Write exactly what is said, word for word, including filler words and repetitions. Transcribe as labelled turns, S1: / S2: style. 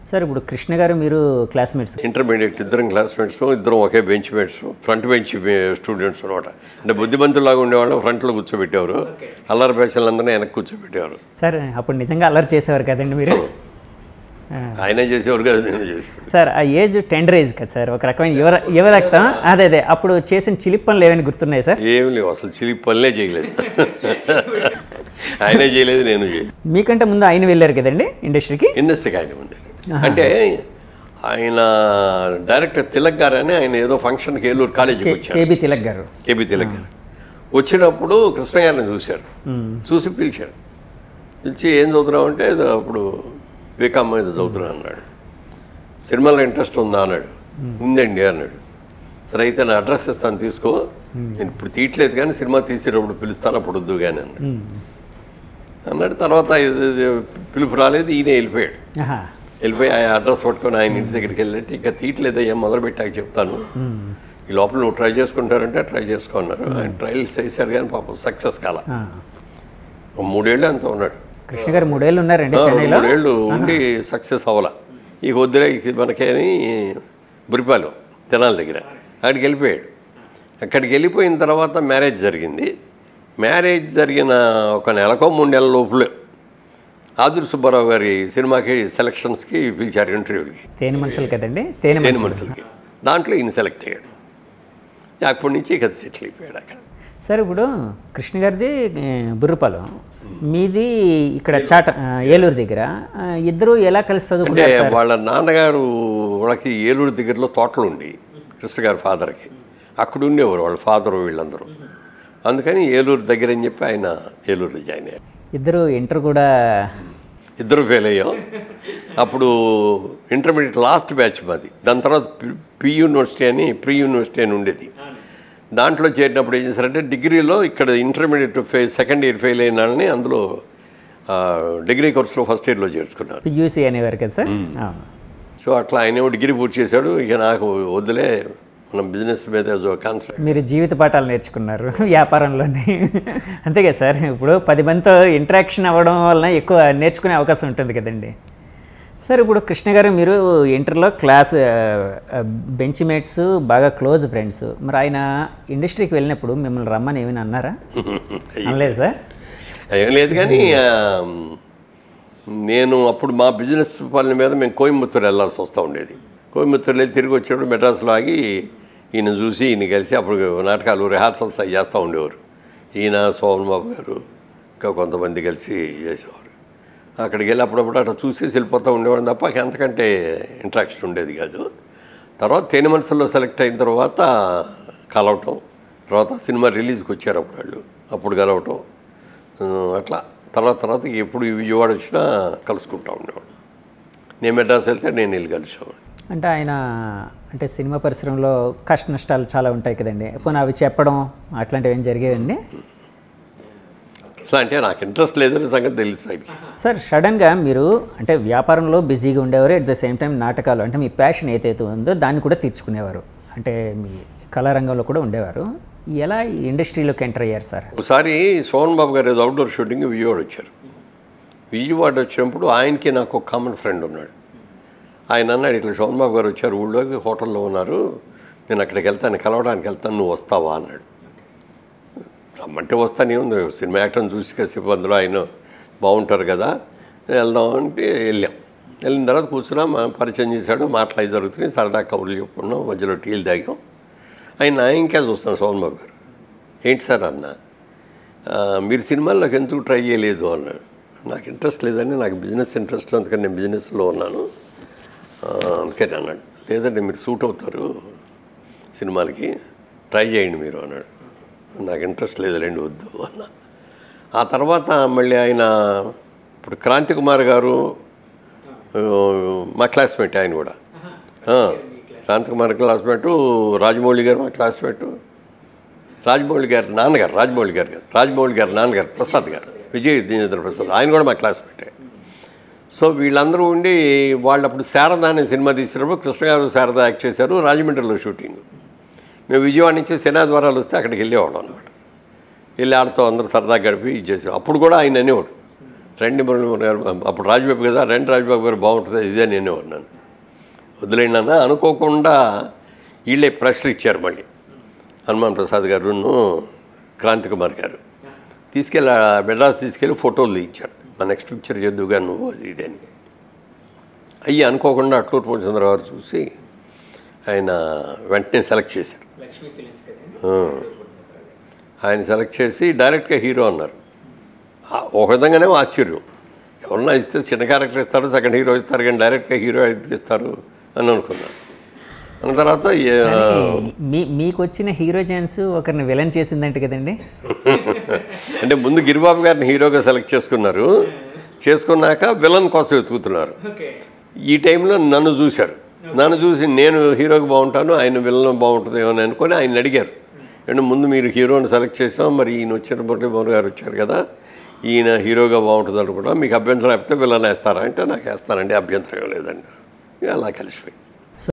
S1: Sir ఇప్పుడు కృష్ణ గారు మీరు క్లాస్మేట్స్
S2: ఇంటర్మీడియట్ ఇద్దరం క్లాస్మేట్స్ ఇద్దరం ఒకే bench mates front bench students అనమాట అంటే బుద్ధిమంతులాగా ఉండేవాళ్ళు ఫ్రంట్లో కూర్చోబెట్టేవారు అల్లరి పేషన్లందరినీ వెనక్కి కూర్చోబెట్టేవారు
S1: సార్ అప్పుడు నిజంగా అల్లరి చేసేవారు కదండి మీరు
S2: ఆయన చేసేవారు కదా నేను చేసేవాడు
S1: సార్ ఆ ఏజ్ టెండర్ ఏజ్ కదా సార్ ఒక రకమైన యువ యువ రక్తం అదే అదే అప్పుడు చేసిన చిలిపి పనులు ఏమైనా గుర్తున్నాయి సార్
S2: ఏం లేవు అసలు చిలిపి పనులే చేయలేదు ఆయనే చేయలేదు నేను చేయలేదు
S1: మీకంటే ముందు ఆయన వెళ్ళారు కదండి ఇండస్ట్రీకి
S2: ఇండస్ట్రీకి ఆయన ఉంది అంటే ఆయన డైరెక్టర్ తిలక్ గారు అని ఆయన ఏదో ఫంక్షన్కి ఏలూరు కాలేజీకి వచ్చారు
S1: కేబీ తిలక్ గారు
S2: కేబీ తిలక్ గారు వచ్చినప్పుడు కృష్ణ గారిని చూశారు చూసి పిలిచారు పిలిచి ఏం చదువుతున్నావు అంటే అప్పుడు బీకామ్ మీద చదువుతున్నా అన్నాడు సినిమాలో ఇంట్రెస్ట్ ఉందా అన్నాడు ఉందండి అన్నాడు సరే అయితే నా అడ్రస్ ఇస్తాను తీసుకో నేను ఇప్పుడు తీయట్లేదు కానీ సినిమా తీసేటప్పుడు పిలుస్తాను అప్పుడు వద్దు కానీ అన్నాడు అన్నాడు తర్వాత పిలుపు రాలేదు ఈయన వెళ్ళిపోయాడు వెళ్ళిపోయి ఆ అడ్రస్ పట్టుకొని ఆయన ఇంటి దగ్గరికి వెళ్ళినట్టు ఇంకా తీయట్లేదు ఏం మొదలుపెట్టాక చెప్తాను ఈ లోపల నువ్వు ట్రై చేసుకుంటారంటే ట్రై చేసుకున్నారు ఆయన ట్రయల్స్ చేశారు కానీ పాపం సక్సెస్ కాల మూడేళ్ళు అంత ఉన్నాడు
S1: కృష్ణ గారు మూడేళ్ళు ఉన్నారండి
S2: మూడేళ్ళు ఉండి సక్సెస్ అవ్వాల ఈ వద్దులే మనకేని బురిపాలెం తెనాల దగ్గర అక్కడికి వెళ్ళిపోయాడు అక్కడికి వెళ్ళిపోయిన తర్వాత మ్యారేజ్ జరిగింది మ్యారేజ్ జరిగిన ఒక నెలకో మూడు నెలల లోపలే ఆదుర్ సుబ్బారావు గారి సినిమాకి సెలక్షన్స్కి పిలిచారు ఇంటర్వ్యూకి
S1: తేనె మనసులు కదండి తేనె
S2: తేనె మనసులకి దాంట్లో ఈయన సెలెక్ట్ అయ్యాడు అప్పటి నుంచి ఇక సెటిల్ అయిపోయాడు అక్కడ
S1: సార్ ఇప్పుడు కృష్ణ గారిది బుర్రపాలెం మీది ఇక్కడ చాట ఏలూరు దగ్గర ఇద్దరు ఎలా కలిసి చదువుకుంటారు
S2: వాళ్ళ నాన్నగారు వాళ్ళకి ఏలూరు దగ్గరలో తోటలు ఉండి కృష్ణ గారి ఫాదర్కి అక్కడ ఉండేవారు వాళ్ళ ఫాదర్ వీళ్ళందరూ అందుకని ఏలూరు దగ్గర అని చెప్పి ఆయన ఏలూరులో జాయిన్ అయ్యారు
S1: ఇద్దరు ఇంటర్ కూడా
S2: ఇద్దరు ఫెయిల్ అయ్యాం అప్పుడు ఇంటర్మీడియట్ లాస్ట్ బ్యాచ్ మాది దాని తర్వాత ప్రీ యూనివర్సిటీ అని ప్రీ యూనివర్సిటీ అని ఉండేది దాంట్లో చేరినప్పుడు ఏం చేశారంటే డిగ్రీలో ఇక్కడ intermediate fail second year fail అయిన వాళ్ళని అందులో డిగ్రీ కోర్సులో ఫస్ట్ ఇయర్లో చేర్చుకున్నారు
S1: యూసీ అనేవారు కదా సార్
S2: సో అట్లా ఆయన డిగ్రీ పూర్తి చేశాడు ఇక నాకు వద్దులే మనం బిజినెస్ మీద కాన్సెప్ట్
S1: మీరు జీవిత పాఠాలు నేర్చుకున్నారు వ్యాపారంలోనే అంతే కదా సార్ ఇప్పుడు పది మందితో ఇంటరాక్షన్ అవ్వడం వలన ఎక్కువ నేర్చుకునే అవకాశం ఉంటుంది కదండి సార్ ఇప్పుడు కృష్ణ గారు మీరు ఇంటర్లో క్లాస్ బెంచ్ మేట్స్ బాగా క్లోజ్ ఫ్రెండ్స్ మరి ఆయన ఇండస్ట్రీకి వెళ్ళినప్పుడు మిమ్మల్ని రమ్మని ఏమైనా అన్నారా అనలేదు సార్
S2: ఏం లేదు కానీ నేను అప్పుడు మా బిజినెస్ పనుల మీద మేము కోయంబత్తూరు వెళ్ళాల్సి వస్తూ ఉండేది కోయంబత్తూరు వెళ్ళి తిరిగి వచ్చేటప్పుడు మెడ్రాస్లో ఆగి ఈయన చూసి ఈయన కలిసి అప్పుడు నాటకాలు రిహార్సల్స్ అవి చేస్తూ ఉండేవారు ఈయన సోమన్ బాబు గారు ఇంకా కొంతమంది కలిసి చేసేవారు అక్కడికి వెళ్ళి అప్పుడప్పుడు అట్లా చూసేసి వెళ్ళిపోతూ ఉండేవాడు తప్ప అంతకంటే ఇంట్రాక్షన్ ఉండేది కాదు తర్వాత తేనె మనసుల్లో సెలెక్ట్ అయిన తర్వాత కలవటం తర్వాత సినిమా రిలీజ్కి వచ్చారు అప్పుడు వాళ్ళు అప్పుడు కలవటం అట్లా తర్వాత తర్వాత ఎప్పుడు విజయవాడ వచ్చినా కలుసుకుంటూ ఉండేవాడు నేను మెడ్రాస్ వెళ్తే నేను వెళ్ళి కలిసేవాడు
S1: అంటే ఆయన అంటే సినిమా పరిశ్రమలో కష్ట నష్టాలు చాలా ఉంటాయి కదండి పోనీ అవి చెప్పడం అట్లాంటివి ఏం జరిగేవండి
S2: అసలు అంటే నాకు ఇంట్రెస్ట్ లేదని సంగతి తెలుసు ఆయనకి
S1: సార్ సడన్గా మీరు అంటే వ్యాపారంలో బిజీగా ఉండేవారు అట్ ద సేమ్ టైం నాటకాలు అంటే మీ ప్యాషన్ ఏదైతే ఉందో దాన్ని కూడా తీర్చుకునేవారు అంటే మీ కళారంగంలో కూడా ఉండేవారు ఎలా ఇండస్ట్రీలోకి ఎంటర్ అయ్యారు సార్
S2: ఒకసారి సోమన్ బాబు గారు ఏదో అవుట్డోర్ షూటింగ్ విజయవాడ వచ్చారు విజయవాడ వచ్చినప్పుడు ఆయనకి నాకు ఒక కామన్ ఫ్రెండ్ ఉన్నాడు ఆయన అన్నాడు ఇట్లా సోమన్ బాబు గారు వచ్చారు ఊళ్ళోకి హోటల్లో ఉన్నారు నేను అక్కడికి వెళ్తాను కలవడానికి వెళ్తాను నువ్వు వస్తావా అన్నాడు రమ్మంటే వస్తానే ఉంది సినిమా యాక్టర్ని చూసి కాసేపు అందులో ఆయన బాగుంటారు కదా వెళ్దాం అంటే వెళ్ళాం వెళ్ళిన తర్వాత కూర్చున్నాం పరిచయం చేశాడు మాట్లాడి జరుగుతున్నాయి సరదా కబుర్లు చెప్పుకున్నాం మధ్యలో టీలు తాగాం ఆయన ఇంకా చూస్తాను సోమన్ బాబు గారు ఏంటి సార్ అన్న మీరు సినిమాల్లోకి ఎందుకు ట్రై చేయలేదు అన్నాడు నాకు ఇంట్రెస్ట్ లేదండి నాకు బిజినెస్ ఇంట్రెస్ట్ అందుకని నేను బిజినెస్లో ఉన్నాను అందుకని అన్నాడు లేదండి మీరు సూట్ అవుతారు సినిమాలకి ట్రై చేయండి మీరు అన్నాడు నాకు ఇంట్రెస్ట్ లేదులేండి వద్దు అన్న ఆ తర్వాత మళ్ళీ ఆయన ఇప్పుడు క్రాంతి కుమార్ గారు మా క్లాస్మేట్ ఆయన కూడా క్రాంతి కుమార్ క్లాస్మేట్ రాజమౌళి గారు మా క్లాస్మేట్ రాజమౌళి గారు నాన్నగారు రాజమౌళి గారు కాదు రాజమౌళి గారు నాన్నగారు ప్రసాద్ గారు విజయ్ దీనేంద్ర ప్రసాద్ ఆయన కూడా మా క్లాస్మేటే సో వీళ్ళందరూ ఉండి వాళ్ళు అప్పుడు శారద అనే సినిమా తీసినప్పుడు కృష్ణ గారు శారద యాక్ట్ చేశారు రాజమండ్రిలో షూటింగ్ మేము విజయవాడ నుంచి సేనా ద్వారాలు వస్తే అక్కడికి వెళ్ళేవాళ్ళం అనమాట వెళ్ళి ఆడుతూ అందరూ సరదా గడిపి ఇది చేసాం అప్పుడు కూడా ఆయన అనేవాడు రండి మురళీమోహన్ గారు, అప్పుడు రాజబాబు కదా, రండి రాజబాబు గారు బాగుంటుంది ఇదే నేనే ఉన్నాను. వదిలేండి అన్న. అనుకోకుండా వీళ్ళే ప్రెషర్ ఇచ్చారు మళ్ళీ. హనుమాన్ ప్రసాద్ గారును క్రాంతి కుమార్ గారు తీసుకెళ్ళి మెడ్రాస్ తీసుకెళ్ళి ఫోటోలు తీయించారు. మా నెక్స్ట్ పిక్చర్ చేద్దుగా నువ్వు అది ఇది అని. అయ్యి అనుకోకుండా అట్లూరు పూర్ణచంద్ర గారు చూసి ఆయన వెంటనే సెలెక్ట్ చేశారు. ఆయన సెలెక్ట్ చేసి డైరెక్ట్గా హీరో అన్నారు. ఒక విధంగానే ఆశ్చర్యం, ఎవరన్నా ఇస్తే చిన్న క్యారెక్టర్ ఇస్తారు, సెకండ్ హీరో ఇస్తారు, కానీ డైరెక్ట్గా హీరో ఇస్తారు అని అనుకున్నాను. అన్న తర్వాత
S1: మీ మీకు వచ్చిన హీరో ఛాన్స్ ఒకరిని విలన్ చేసిందంటే కదండి.
S2: అంటే ముందు గిరిబాబు గారిని హీరోగా సెలెక్ట్ చేసుకున్నారు, చేసుకున్నాక విలన్ కోసం వెతుకుతున్నారు. ఈ టైంలో నన్ను చూశారు. నన్ను చూసి నేను హీరోకి బాగుంటాను, ఆయన విలన్ బాగుంటుందేమో అని అనుకొని ఆయన అడిగారు. అంటే ముందు మీరు హీరోని సెలెక్ట్ చేసాం, మరి ఈయన వచ్చిన మురళీమోహన్ గారు వచ్చారు కదా, ఈయన హీరోగా బాగుంటుంది అనుకుంటా, మీకు అభ్యంతరం లేకపోతే విలన్ వేస్తారా అంటే నాకు వేస్తానండి, అభ్యంతరం లేదండి. అలా కలిసిపోయి